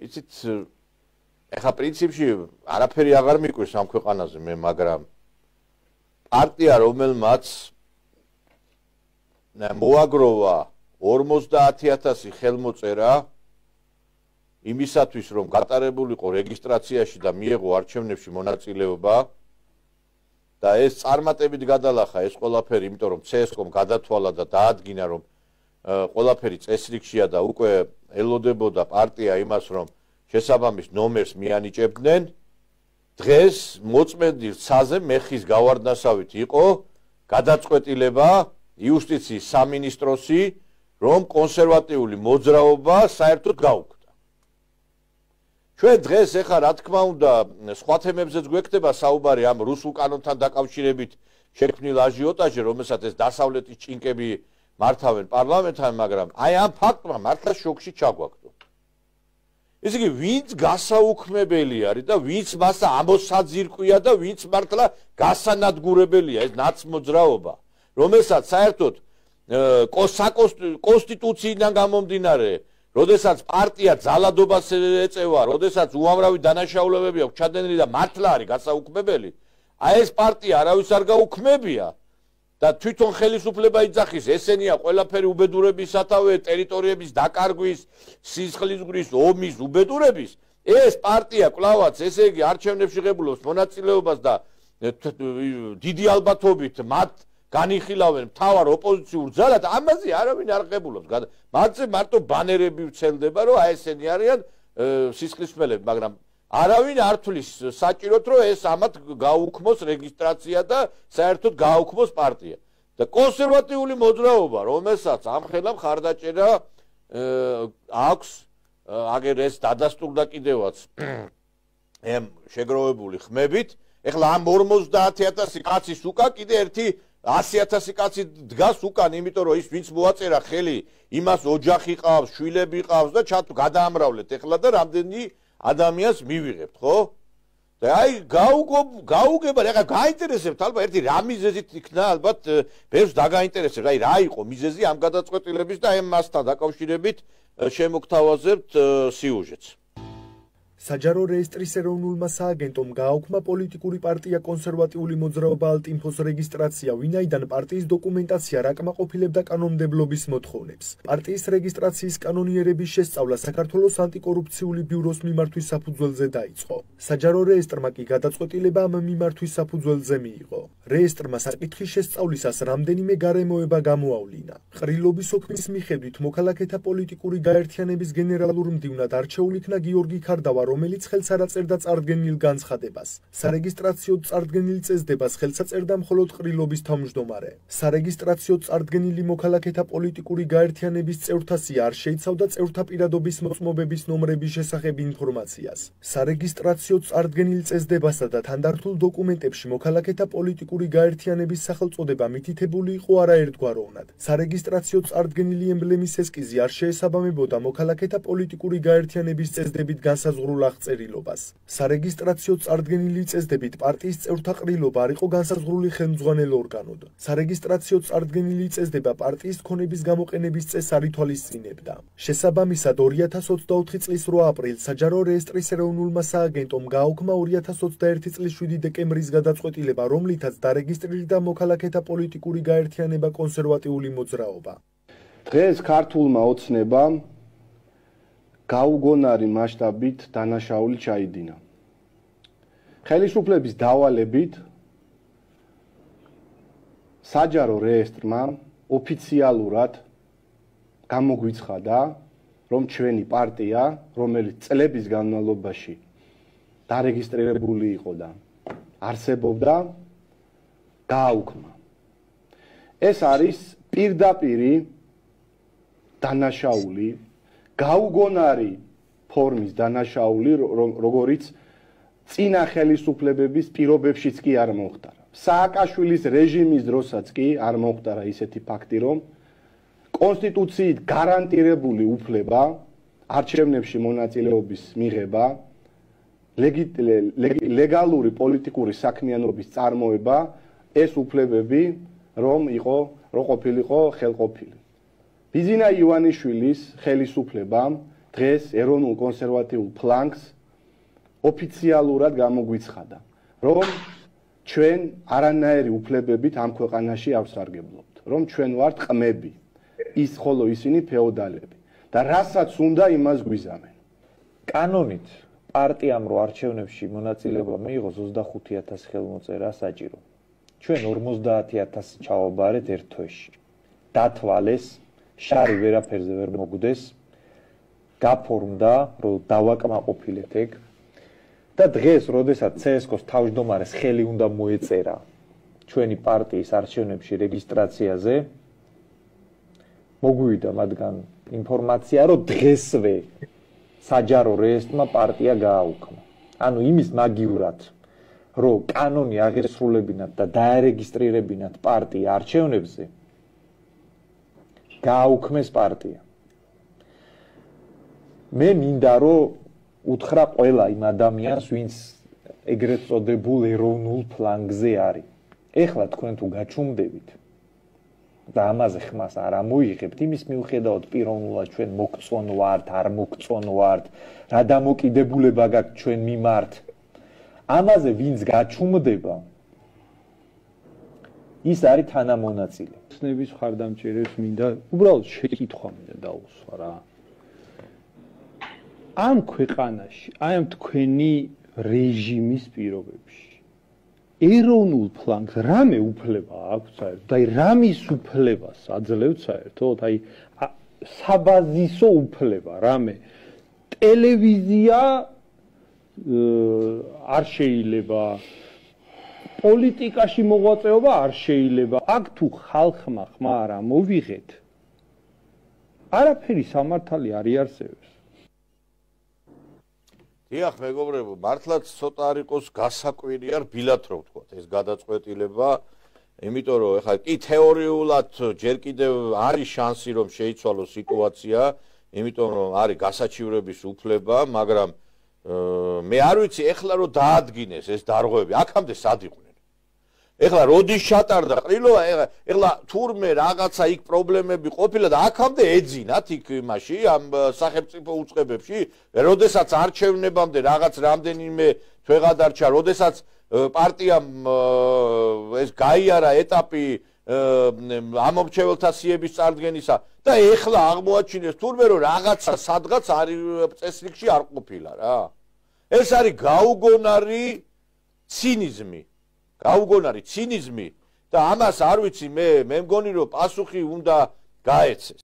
იცით, ეხლა პრინციპში არაფერი აღარ მიკვირს ამ ქვეყანაზე მე, მაგრამ პარტია, რომელმაც მოაგროვა 50,000 ხელმოწერა იმისათვის, რომ გატარებულიყო რეგისტრაციაში და მიეღო არჩევნებში მონაწილეობა და ეს წარმატებით გადალახა ეს ყველაფერი, იმიტომ რომ CSKOM გადათვალა და დაადგინა, რომ ყველაფერი წესრიგშია და უკვე ელოდებოდა პარტია იმას, რომ შესაბამის ნომერს მიანიჭებდნენ. დღეს მოწმენდილ ცაზე მეხის გავარდნასავით იყო გადაწყვეტილება იუსტიციის სამინისტროსი, რომ კონსერვატიული მოძრაობა საერთოდ გაუქმდა. ჩვენ დღეს ეხლა რა თქმა უნდა სხვა თემებზეც გვექნება საუბარი ამ რუსულ კანონთან დაკავშირებით შექმნილ აჟიოტაჟზე, რომელსაც ეს დასავლეთის ჭინკები მართავენ პარლამენტთან, მაგრამ აი ამ ფაქტმა მართლა შოკში ჩაგვაგდო. ესე იგი, ვინც გასაუქმებელი არის და ვინც მასა ამოსაძირკვია და ვინც მართლა გასანადგურებელია ეს ნაცმოძრაობა, რომელსაც საერთოდ კონსტიტუციიდან გამომდინარე, როდესაც პარტია ძალადობას ეწევა, როდესაც უამრავი დანაშაულებები აქვს ჩადენილი და მართლა არის გასაუქმებელი, აი ეს პარტია არავის არ გაუქმებია და თვითონ ხელისუფლება იძახის, ესენია ყველაფერი უბედურების სათავე, ტერიტორიების დაკარგვის, სისხლისღვრიის, ომის უბედურების, ეს პარტია კვლავაც, ესე იგი, არჩევნებში ღებულობს მონაწილეობას და დიდი ალბათობით მათ განიხილავენ მთავარ ოპოზიციურ ძალად, ამაზე არავინ არ ღებულობს. მათზე მარტო ბანერები ვრცელდება, რომ აი ესენი არიან სისხლისმელები, მაგრამ არავინ არ თვლის საჭიროდ, რომ ეს ამათ გაუქმოს რეგისტრაცია და საერთოდ გაუქმოს პარტია. და კონსერვატიული მოძრაობა, რომელსაც ამხელა მხარდაჭერა აქვს, აგერ ეს დადასტურდა კიდევაც შეგროვებული ხმებით, ეხლა ამ 50,000 კაცის უკან კიდე ერთი 100,000 კაცი დგას უკან, იმიტომ რომ ის ვინც მოაწერა ხელი, იმას ოჯახი ყავს, შვილები ყავს და გადაამრავლეთ ეხლა და რამდენი ადამიანს მივიღებთ, ხო? და აი გაუგება, ეხლა გაინტერესებთ ალბათ ერთი რა მიზეზით იქნა, ალბათ ბევრს დაგაინტერესებს, აი რა იყო მიზეზი ამ გადაწყვეტილების და ამ მასთან დაკავშირებით შემოგთავაზებთ სიუჟეტს. საჯარო რეესტრის ეროვნულმა სააგენტომ გააუქმა პოლიტიკური პარტია კონსერვატიული მოძრაობა ალტინფოს რეგისტრაცია, ვინაიდან პარტიის დოკუმენტაცია არ აკმაყოფილებდა კანონმდებლობის მოთხოვნებს. პარტიის რეგისტრაციის კანონიერების შესწავლა საქართველოს ანტიკორუფციული ბიუროს მიმართვის საფუძველზე დაიწყო. საჯარო რეესტრმა კი გადაწყვეტილება ამ მიმართვის საფუძველზე მიიღო. რეესტრმა საკითხის შესწავლისას რამდენიმე გარემოება გამოავლინა. ყრილობის ოქმის მიხედვით მოქალაქეთა პოლიტიკური გაერთიანების გენერალურ მდივნად არჩეულ იქნა გიორგი ქარდავა, რომელიც ხელს არ აწერდა წარდგენილ განცხადებას. სარეგისტრაციო წარდგენილ წესდებას ხელს აწერდა მხოლოდ ყრილობის თავმჯდომარე. სარეგისტრაციო წარდგენილი მოქალაქეთა პოლიტიკური გაერთიანების წევრთა სია არ შეიცავდა წევრთა პირადობის მოწმობების ნომრების შესახებ ინფორმაციას. სარეგისტრაციო წარდგენილ წესდებასა და თანდართულ დოკუმენტებში მოქალაქეთა პოლიტიკური გაერთიანების სახელწოდება მითითებული იყო არაერთგვაროვნად. სარეგისტრაციო წარდგენილი ემბლემის ესკიზი არ შეესაბამებოდა მოქალაქეთა პოლიტიკური გაერთიანების წესდებით განსაზღვრულ აღწერილობას. სარეგისტრაციო წარდგენილი წესდებით პარტიის წევრთა ყრილობა არ იყო განსაზღვრული ხელმძღვანელ ორგანოდ. სარეგისტრაციო წარდგენილი წესდება პარტიის ქონების გამოყენების წესს არ ითვალისწინებდა. შესაბამისად 2024 წლის 8 აპრილს საჯარო რეესტრის ეროვნულმა სააგენტომ გააუქმა 2021 წლის 7 დეკემბრის გადაწყვეტილება, რომლითაც დარეგისტრირდა მოქალაქეთა პოლიტიკური გაერთიანება კონსერვატიული მოძრაობა. დღეს ქართულმა ოცნებამ გაუგონარი მასშტაბით დანაშაული ჩაიდინა. ხელისუფლების დავალებით საჯარო რეესტრმა ოფიციალურად გამოგვიცხადა, რომ ჩვენი პარტია, რომელიც წლების განმავლობაში დარეგისტრირებული იყო და არსებობდა, გააუქმა. ეს არის პირდაპირი დანაშაული, გაუგონარი ფორმის დანაშაული, როგორიც წინა ხელისუფლებების პირობებშიც კი არ მოხდარა. სააკაშვილის რეჟიმის დროსაც კი არ მოხდარა ისეთი ფაქტი, რომ კონსტიტუციით გარანტირებული უფლება არჩევნებში მონაწილეობის მიღება, ლეგალური პოლიტიკური საქმიანობის წარმოება, ეს უფლებები რომ ყოფილიყო ხელყოფილი. ბიზინა ივანიშვილის ხელისუფლებამ დღეს ეროვნულ კონსერვატიულ ფლანგს ოფიციალურად გამოგვიცხადა, რომ ჩვენ არანაირი უფლებებით ამ ქვეყანაში არ ვსარგებლობთ, რომ ჩვენ ვართ ყმები, ის ხოლო ისინი ფეოდალები და რასაც უნდა იმას გვიზამენ. კანონით პარტიამ რო არჩევნებში მონაწილეობა მიიღოს 25,000 ხელმოწერა საჭირო. ჩვენ 50,000 ჩავაბარეთ ერთ თვეში. დათვალეს, შარი ვერაფერზე ვერ მოგვდეს, გაფორმდა, რომ დავაკმაყოფილეთ ეგ. და დღეს, როდესაც CSKO-ს თავმჯდომარეს ხელი უნდა მოეწერა ჩვენი პარტიის არჩევნებში რეგისტრაციაზე, მოგვივიდა მათგან ინფორმაცია, რომ დღესვე საჯარო რეესტრმა პარტია გააუქმა. ანუ იმის მაგივრად, რომ კანონი აღესრულებინათ და დაერეგისტრირებინათ პარტია არჩევნებზე, გააუქმეს პარტია. მე მინდა რომ უთხრა ყველა იმ ადამიანს, ვინც ეგრეთ წოდებულ ეროვნულ ფლანგზე არის. ეხლა თქვენ თუ გაჩუმდებით და ამაზე ხმას არ ამოიღებთ, იმის მიუხედავად პიროვნულად ჩვენ მოგწონ ვართ, არ მოგწონ ვართ, რა დამოკიდებულება გაქვთ ჩვენ მიმართ. ამაზე ვინც გაჩუმდება, ის არის თანამონაწილე. ცნების ხარდამჭერებს მინდა უბრალოდ შეკითხვა მინდა დაუსვა რა. ამ ქვეყანაში, აი ამ თქვენი რეჟიმის პირობებში ეროვნულ ფლანგს რამე უფლება აქვს საერთოდ? აი რამის უფლებას აძლევთ საერთოდ? აი საბაზისო უფლება რამე? ტელევიზია არ შეიძლება, პოლიტიკაში მოღვაწეობა არ შეიძლება. აქ თუ ხალხმა ხმა არ ამოვიღეთ, არაფერი სამართალი არ იარსებებს. დიახ, მეგობრებო, მართლაც ცოტა არ იყოს გასაკვირი არ ბილად რო ვთქვა ეს გადაწყვეტილება, იმიტომ რომ ეხლა კი თეორიულად ჯერ კიდევ არის შანსი რომ შეიცვალოს სიტუაცია, იმიტომ რომ არის გასაჩივრების უფლება, მაგრამ მე არ ვიცი ეხლა რომ დაადგინეს ეს დარღვევები, აქამდე სად იყვნენ. ეხლა როდის ჩატარდა ყრილობა, ეხლა თურმე რაღაცა იქ პრობლემები ყოფილა და აქამდე ეძინათ იქ იმაში ამ სახელმწიფო უწყებებში, როდესაც არჩევნებამდე რაღაც რამდენიმე თვე გადარჩა, როდესაც პარტიამ ეს გაიარა ეტაპი ამომრჩეველთა სიების წარდგენისა და ეხლა აღმოაჩინეს თურმე რომ რაღაცა სადღაც არის წესრიგში არ ყოფილა რა. ეს არის გაუგონარი ცინიზმი. გაუგონარი ცინიზმი და ამას არ ვიცი მე მგონი რომ პასუხი უნდა გაეცეს.